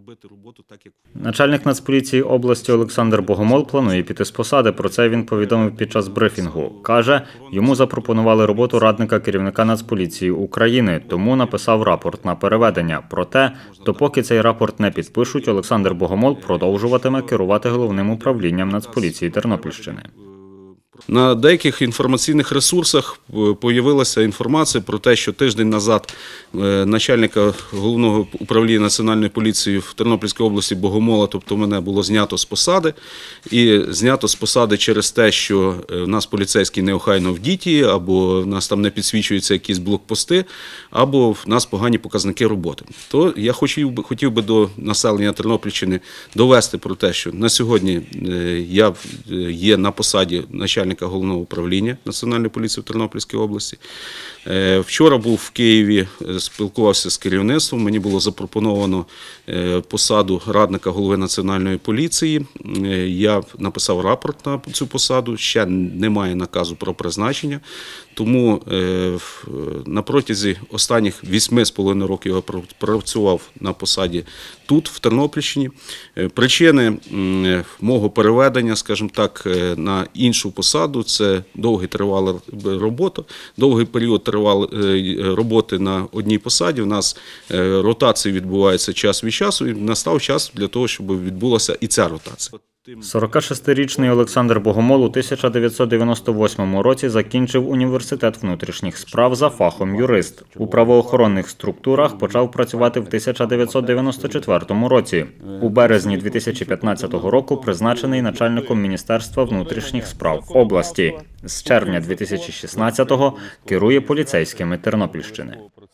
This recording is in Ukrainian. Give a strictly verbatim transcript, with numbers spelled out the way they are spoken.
робити роботу так, як... Начальник Нацполіції області Олександр Богомол планує піти з посади. Про це він повідомив під час брифінгу. Каже, йому запропонували роботу радника керівника Нацполіції України, тому написав рапорт на переведення. Проте, допоки цей рапорт не підпишуть, Олександр Богомол продовжуватиме керувати головним управлінням Нацполіції Тернопільщини. На деяких інформаційних ресурсах з'явилася інформація про те, що тиждень назад начальника головного управління Національної поліції в Тернопільській області Богомола, тобто мене, було знято з посади. І знято з посади через те, що в нас поліцейські неохайно вдіті, або в нас там не підсвічуються якісь блокпости, або в нас погані показники роботи. То я хотів би, хотів би до населення Тернопільщини довести про те, що на сьогодні я є на посаді начальника головного управління Національної поліції в Тернопільській області. Вчора був в Києві, спілкувався з керівництвом, мені було запропоновано посаду радника голови Національної поліції. Я написав рапорт на цю посаду, ще немає наказу про призначення, тому на протязі останніх вісьми з половиною років я працював на посаді тут, в Тернопільщині. Причини мого переведення, скажімо так, на іншу посаду – це довгий тривала робота, довгий період тривалої роботи на одній посаді. У нас ротації відбуваються час від часу, і настав час для того, щоб відбулася і ця ротація. сорокашестирічний Олександр Богомол у тисяча дев'ятсот дев'яносто восьмому році закінчив університет внутрішніх справ за фахом юрист. У правоохоронних структурах почав працювати в тисяча дев'ятсот дев'яносто четвертому році. У березні дві тисячі п'ятнадцятого року призначений начальником Міністерства внутрішніх справ області. З червня дві тисячі шістнадцятого керує поліцейськими Тернопільщини.